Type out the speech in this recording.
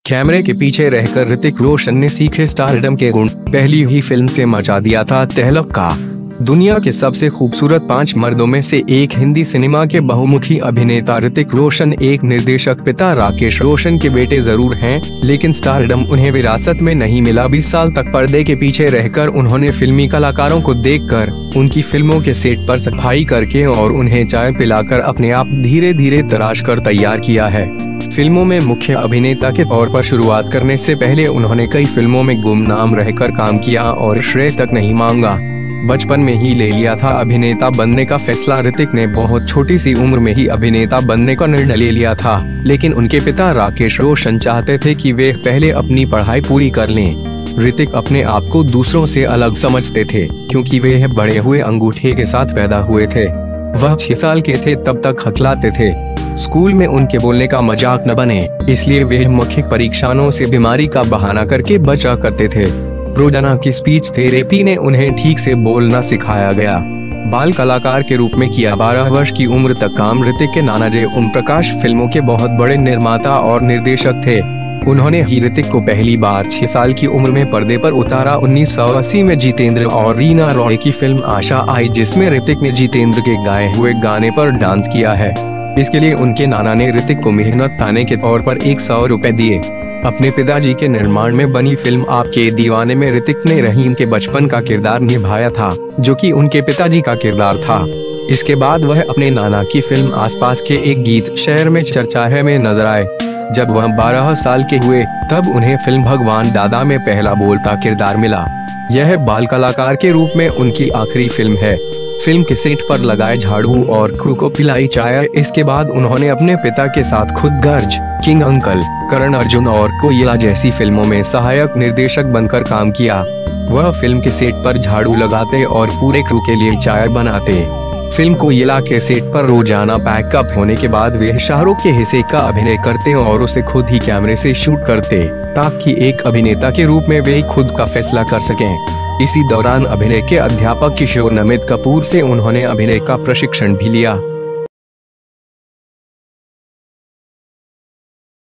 कैमरे के पीछे रहकर ऋतिक रोशन ने सीखे स्टारडम के गुण। पहली ही फिल्म से मचा दिया था तहलका। दुनिया के सबसे खूबसूरत 5 मर्दों में से एक हिंदी सिनेमा के बहुमुखी अभिनेता ऋतिक रोशन एक निर्देशक पिता राकेश रोशन के बेटे जरूर हैं, लेकिन स्टारडम उन्हें विरासत में नहीं मिला। 20 साल तक पर्दे के पीछे रहकर उन्होंने फिल्मी कलाकारों को देखकर, उनकी फिल्मों के सेट पर सफाई करके और उन्हें चाय पिलाकर अपने आप धीरे धीरे तराश कर तैयार किया है। फिल्मों में मुख्य अभिनेता के तौर पर शुरुआत करने से पहले उन्होंने कई फिल्मों में गुमनाम रहकर काम किया और श्रेय तक नहीं मांगा। बचपन में ही ले लिया था अभिनेता बनने का फैसला। ऋतिक ने बहुत छोटी सी उम्र में ही अभिनेता बनने का निर्णय ले लिया था, लेकिन उनके पिता राकेश रोशन चाहते थे कि वे पहले अपनी पढ़ाई पूरी कर लें। ऋतिक अपने आप को दूसरों से अलग समझते थे, क्योंकि वे बड़े हुए अंगूठे के साथ पैदा हुए थे। वह 6 साल के थे तब तक हकलाते थे। स्कूल में उनके बोलने का मजाक न बने, इसलिए वे मौखिक परीक्षाओं से बीमारी का बहाना करके बचा करते थे। रोजाना की स्पीच थेरेपी ने उन्हें ठीक से बोलना सिखाया गया। बाल कलाकार के रूप में किया। 12 वर्ष की उम्र तक काम ऋतिक के नाना जय ओम प्रकाश फिल्मों के बहुत बड़े निर्माता और निर्देशक थे। उन्होंने ही ऋतिक को पहली बार 6 साल की उम्र में पर्दे पर उतारा। 1980 में जितेंद्र और रीना रॉय की फिल्म आशा आई, जिसमें ऋतिक ने जितेंद्र के गाए हुए गाने पर डांस किया है। इसके लिए उनके नाना ने ऋतिक को मेहनत ताने के तौर पर 100 रुपए दिए। अपने पिताजी के निर्माण में बनी फिल्म आपके दीवाने में ऋतिक ने रहीम के बचपन का किरदार निभाया था, जो कि उनके पिताजी का किरदार था। इसके बाद वह अपने नाना की फिल्म आसपास के एक गीत शहर में चर्चा है में नजर आए। जब वह 12 साल के हुए, तब उन्हें फिल्म भगवान दादा में पहला बोलता किरदार मिला। यह बाल कलाकार के रूप में उनकी आखिरी फिल्म है। फिल्म के सेट पर लगाए झाड़ू और क्रू को पिलाई चाय। इसके बाद उन्होंने अपने पिता के साथ खुद गर्ज, किंग अंकल, करण अर्जुन और कोयला जैसी फिल्मों में सहायक निर्देशक बनकर काम किया। वह फिल्म के सेट पर झाड़ू लगाते और पूरे क्रू के लिए चाय बनाते। फिल्म कोयला के सेट पर रोजाना पैकअप होने के बाद वे शाहरुख के हिस्से का अभिनय करते और उसे खुद ही कैमरे से शूट करते, ताकि एक अभिनेता के रूप में वे खुद का फैसला कर सकें। इसी दौरान अभिनय के अध्यापक किशोर नमित कपूर से उन्होंने अभिनय का प्रशिक्षण भी लिया।